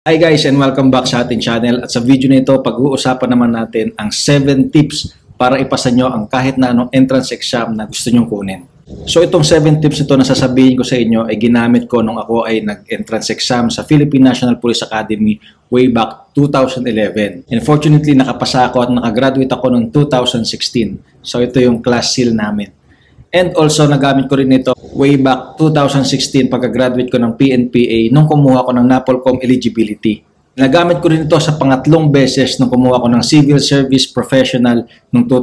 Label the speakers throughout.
Speaker 1: Hi guys and welcome back sa ating channel at sa video nito pag-uusapan naman natin ang 7 tips para ipasa nyo ang kahit na anong entrance exam na gusto nyong kunin. So itong 7 tips ito na sasabihin ko sa inyo ay ginamit ko nung ako ay nag-entrance exam sa Philippine National Police Academy way back 2011. And fortunately nakapasa ako at nakagraduate ako noong 2016. So ito yung class seal namin. And also, nagamit ko rin ito way back 2016 pagka-graduate ko ng PNPA nung kumuha ko ng NAPOLCOM eligibility. Nagamit ko rin ito sa pangatlong beses nung kumuha ko ng Civil Service Professional noong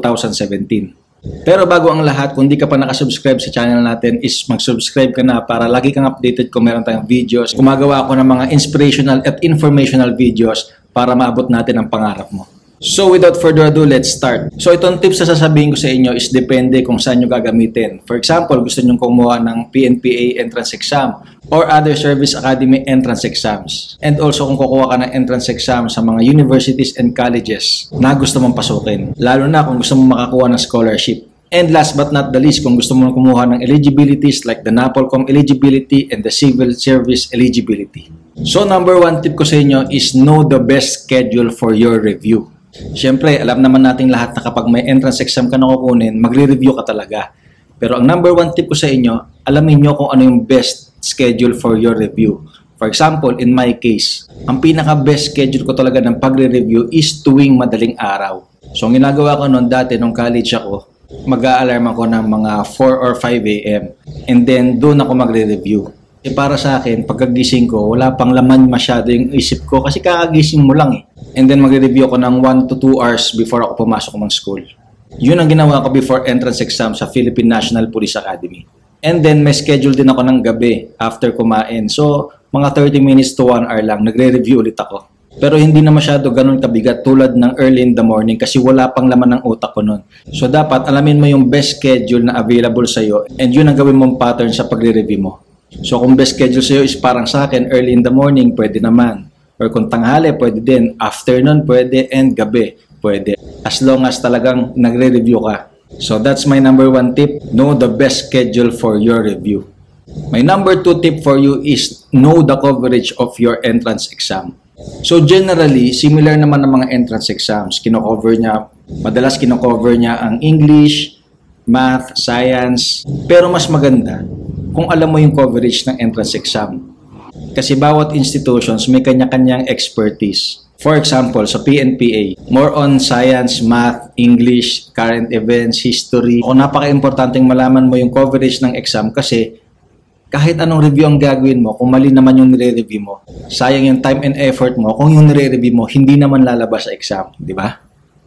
Speaker 1: 2017. Pero bago ang lahat, kung di ka pa nakasubscribe sa channel natin is mag-subscribe ka na para lagi kang updated kung meron tayong videos. Gumagawa ako ng mga inspirational at informational videos para maabot natin ang pangarap mo. So without further ado, let's start. So itong tips na sasabihin ko sa inyo is depende kung saan nyo gagamitin. For example, gusto nyo kumuha ng PNPA entrance exam or other service academy entrance exams. And also kung kukuha ka ng entrance exam sa mga universities and colleges na gusto mong pasukin. Lalo na kung gusto mong makakuha ng scholarship. And last but not the least, kung gusto mong kumuha ng eligibilities like the NAPOLCOM eligibility and the Civil Service eligibility. So number 1 tip ko sa inyo is know the best schedule for your review. Siyempre, alam naman nating lahat na kapag may entrance exam ka na kukunin, magre-review ka talaga. Pero ang number 1 tip ko sa inyo, alamin nyo kung ano yung best schedule for your review. For example, in my case, ang pinaka-best schedule ko talaga ng pagre-review is tuwing madaling araw. So, ang ginagawa ko noon dati, nung college ako, mag-a-alarm ako ng mga 4 or 5 a.m. And then, doon ako magre-review. Para sa akin, pagkagising ko, wala pang laman masyado yung isip ko kasi kakagising mo lang eh. And then magre-review ako ng 1 to 2 hours before ako pumasok ng school. Yun ang ginawa ko before entrance exam sa Philippine National Police Academy. And then may schedule din ako ng gabi after kumain. So mga 30 minutes to 1 hour lang, nagre-review ulit ako. Pero hindi na masyado ganun kabigat tulad ng early in the morning kasi wala pang laman ng utak ko nun. So dapat alamin mo yung best schedule na available sa'yo and yun ang gawin mong pattern sa pagre-review mo. So kung best schedule sa'yo is parang sa akin, early in the morning, pwede naman. Or kung tanghali, pwede din. Afternoon, pwede. And gabi, pwede. As long as talagang nagre-review ka. So that's my number 1 tip. Know the best schedule for your review. My number 2 tip for you is know the coverage of your entrance exam. So generally, similar naman ng mga entrance exams. Madalas kino-cover niya ang English, Math, Science. Pero mas maganda kung alam mo yung coverage ng entrance exam. Kasi bawat institutions may kanya-kanyang expertise. For example, sa PNPA, more on science, math, English, current events, history. Kung napaka-importanteng malaman mo yung coverage ng exam kasi kahit anong review ang gagawin mo, kung mali naman yung nire-review mo, sayang yung time and effort mo, kung yung nire-review mo, hindi naman lalabas sa exam, di ba?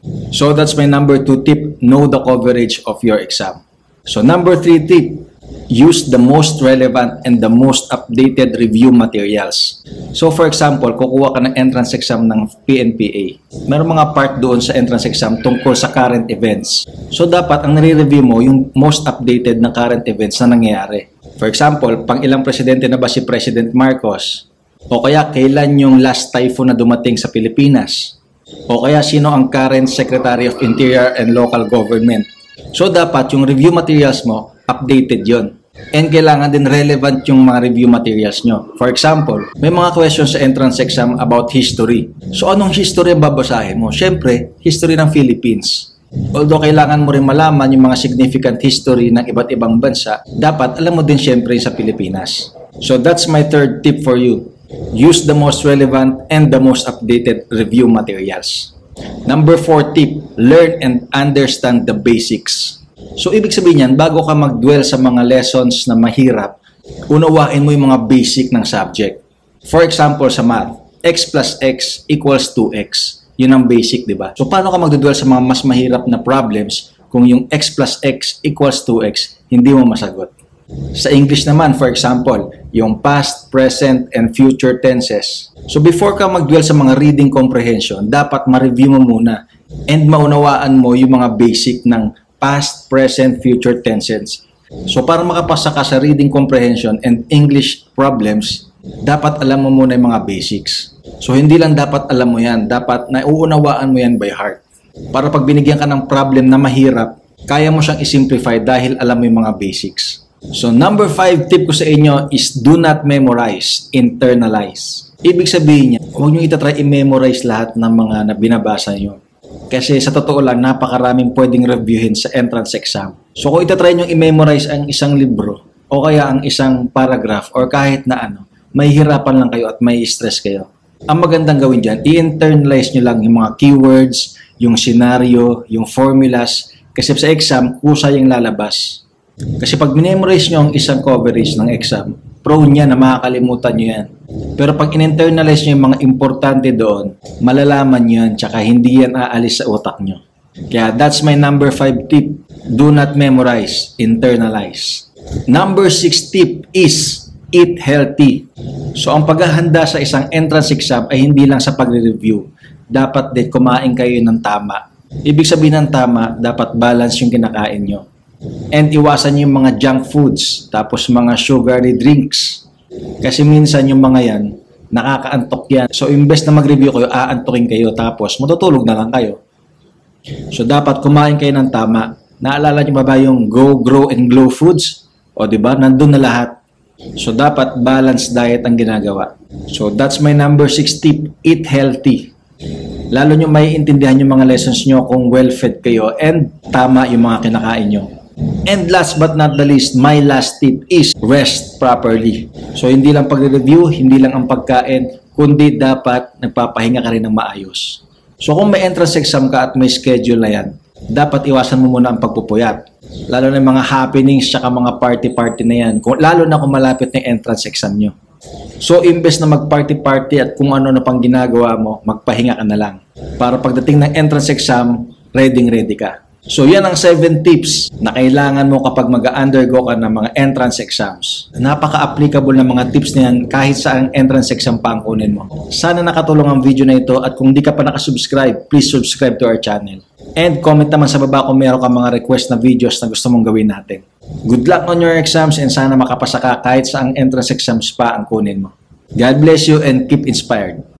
Speaker 1: So that's my number 2 tip, know the coverage of your exam. So number 3 tip, use the most relevant and the most updated review materials. So for example, kukuha ka ng entrance exam ng PNPA. Meron mga part doon sa entrance exam tungkol sa current events. So dapat ang nire-review mo yung most updated na current events na nangyayari. For example, pang ilang presidente na ba si President Marcos? O kaya kailan yung last typhoon na dumating sa Pilipinas? O kaya sino ang current Secretary of Interior and Local Government? So dapat yung review materials mo, updated yon. And kailangan din relevant yung mga review materials nyo. For example, may mga questions sa entrance exam about history. So anong history ang babasahin mo? Siyempre, history ng Philippines. Although kailangan mo rin malaman yung mga significant history ng iba't ibang bansa, dapat alam mo din siyempre sa Pilipinas. So that's my 3rd tip for you. Use the most relevant and the most updated review materials. Number 4 tip, learn and understand the basics. So, ibig sabihin yan, bago ka mag-dwell sa mga lessons na mahirap, unawain mo yung mga basic ng subject. For example, sa math, x plus x equals 2x. Yun ang basic, di ba? So, paano ka mag-dwell sa mga mas mahirap na problems kung yung x plus x equals 2x, hindi mo masagot? Sa English naman, for example, yung past, present, and future tenses. So, before ka mag-dwell sa mga reading comprehension, dapat ma-review mo muna and maunawaan mo yung mga basic ng past, present, future tenses. So, para makapasa ka sa reading comprehension and English problems, dapat alam mo muna yung mga basics. So, hindi lang dapat alam mo yan. Dapat nauunawaan mo yan by heart. Para pag binigyan ka ng problem na mahirap, kaya mo siyang isimplify dahil alam mo yung mga basics. So number 5 tip ko sa inyo is do not memorize, internalize. Ibig sabihin niya, huwag nyo itatry i-memorize lahat ng mga binabasa nyo. Kasi sa totoo lang, napakaraming pwedeng reviewin sa entrance exam. So kung itatry nyo i-memorize ang isang libro, o kaya ang isang paragraph, or kahit na ano, may hirapan lang kayo at may stress kayo. Ang magandang gawin dyan, i-internalize nyo lang yung mga keywords, yung scenario, yung formulas, kasi sa exam, kusay yung lalabas. Kasi pag minemorize nyo ang isang coverage ng exam, prone yan na makakalimutan nyo yan. Pero pag in-internalize nyo yung mga importante doon, malalaman nyo yan, tsaka hindi yan aalis sa utak nyo. Kaya that's my number 5 tip. Do not memorize, internalize. Number 6 tip is eat healthy. So ang paghahanda sa isang entrance exam ay hindi lang sa pagre-review. Dapat din kumain kayo ng tama. Ibig sabihin ng tama, dapat balance yung kinakain nyo. And iwasan nyo yung mga junk foods, tapos mga sugary drinks. Kasi minsan yung mga yan, nakakaantok yan. So imbes na mag-review kayo, aantokin kayo, tapos matutulog na lang kayo. So dapat kumain kayo ng tama. Naalala nyo ba yung Go, Grow, and Glow foods? O diba, nandun na lahat. So dapat balanced diet ang ginagawa. So that's my number 6 tip, eat healthy. Lalo nyo may intindihan yung mga lessons nyo kung well-fed kayo and tama yung mga kinakain nyo. And last but not the least, my last tip is rest properly. So hindi lang pagre-review, hindi lang ang pagkain, kundi dapat nagpapahinga ka rin ng maayos. So kung may entrance exam ka at may schedule na yan, dapat iwasan mo muna ang pagpupuyat. Lalo na yung mga happenings tsaka mga party-party na yan. Lalo na kung malapit na yung entrance exam nyo. So imbes na mag-party-party at kung ano na pang ginagawa mo, magpahinga ka na lang. Para pagdating ng entrance exam, ready ka. So yan ang 7 tips na kailangan mo kapag mag-undergo ka ng mga entrance exams. Napaka-applicable na mga tips na yan kahit saan entrance exam pa ang kunin mo. Sana nakatulong ang video na ito at kung di ka pa nakasubscribe, please subscribe to our channel. And comment naman sa baba kung meron ka mga request na videos na gusto mong gawin natin. Good luck on your exams and sana makapasa ka kahit saan entrance exams pa ang kunin mo. God bless you and keep inspired.